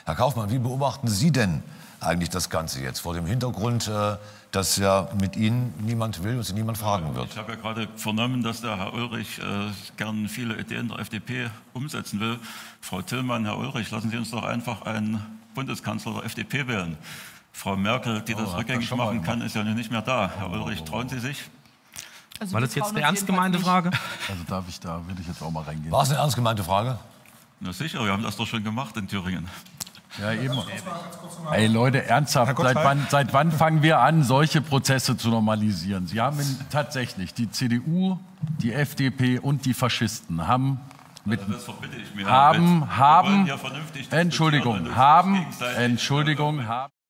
Herr Kaufmann, wie beobachten Sie denn eigentlich das Ganze jetzt vor dem Hintergrund, dass ja mit Ihnen niemand will und Sie niemand fragen wird? Ich habe ja gerade vernommen, dass der Herr Ulrich gern viele Ideen der FDP umsetzen will. Frau Tillmann, Herr Ulrich, lassen Sie uns doch einfach einen Bundeskanzler der FDP wählen. Frau Merkel, die das rückgängig machen kann, ist ja nicht mehr da. Herr Ulrich, trauen Sie sich? Also war das jetzt eine ernst gemeinte Frage? Also da würde ich jetzt auch mal reingehen. War es eine ernst gemeinte Frage? Na sicher, wir haben das doch schon gemacht in Thüringen. Ja, eben. Ey Leute, ernsthaft, seit wann fangen wir an, solche Prozesse zu normalisieren? Sie haben tatsächlich die CDU, die FDP und die Faschisten haben mit Entschuldigung,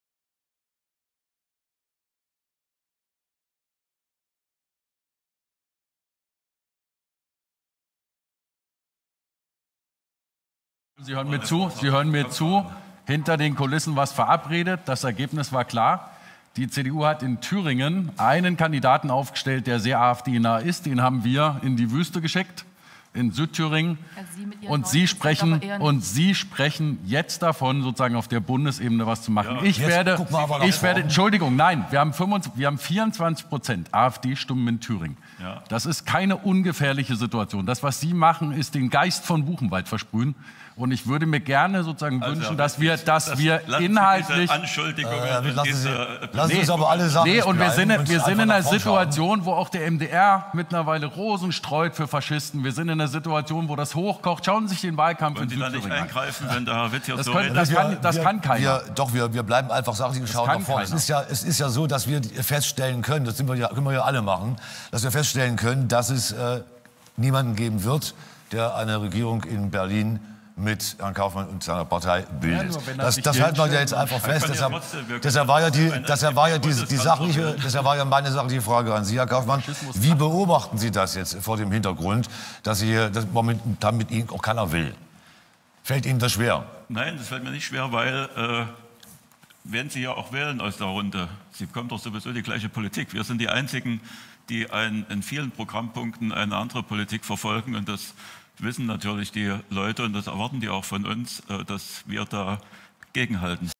Sie hören mir zu, hinter den Kulissen was verabredet, das Ergebnis war klar. Die CDU hat in Thüringen einen Kandidaten aufgestellt, der sehr AfD-nah ist, den haben wir in die Wüste geschickt, in Südthüringen. Und Sie sprechen jetzt davon, sozusagen auf der Bundesebene was zu machen. Ja, Entschuldigung, nein, wir haben 24% AfD-Stimmen in Thüringen. Ja. Das ist keine ungefährliche Situation. Das, was Sie machen, ist den Geist von Buchenwald versprühen. Und ich würde mir gerne sozusagen wünschen, dass wir inhaltlich... Lassen Sie uns aber alle Sachen und wir sind in einer Situation, wo auch der MDR mittlerweile Rosen streut für Faschisten. Wir sind in einer Situation, wo das hochkocht. Schauen Sie sich den Wahlkampf in Südthüringen an. Nicht eingreifen, wenn der Herr Witt hier so das kann keiner. Wir bleiben einfach sachlich und schauen nach vorne. Es ist ja so, dass wir feststellen können, das können wir ja alle machen, dass wir feststellen können, dass es niemanden geben wird, der eine Regierung in Berlin mit Herrn Kaufmann und seiner Partei bildet. Das halten wir ja jetzt einfach fest. Deshalb war ja meine sachliche Frage an Sie, Herr Kaufmann. Wie beobachten Sie das jetzt vor dem Hintergrund, dass momentan mit Ihnen auch keiner will? Fällt Ihnen das schwer? Nein, das fällt mir nicht schwer, weil wenn Sie ja auch wählen aus der Runde, Sie bekommen doch sowieso die gleiche Politik. Wir sind die Einzigen, die in vielen Programmpunkten eine andere Politik verfolgen, und das wissen natürlich die Leute und das erwarten die auch von uns, dass wir da gegenhalten.